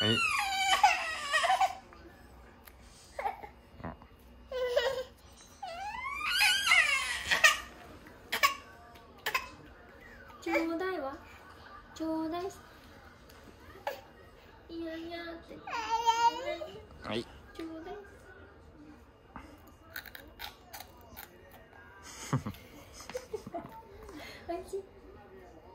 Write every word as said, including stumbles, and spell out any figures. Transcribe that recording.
はい。 ちょうだいわ。ちょうだい。いやいやって。 はい。 ちょうだい。おいしい。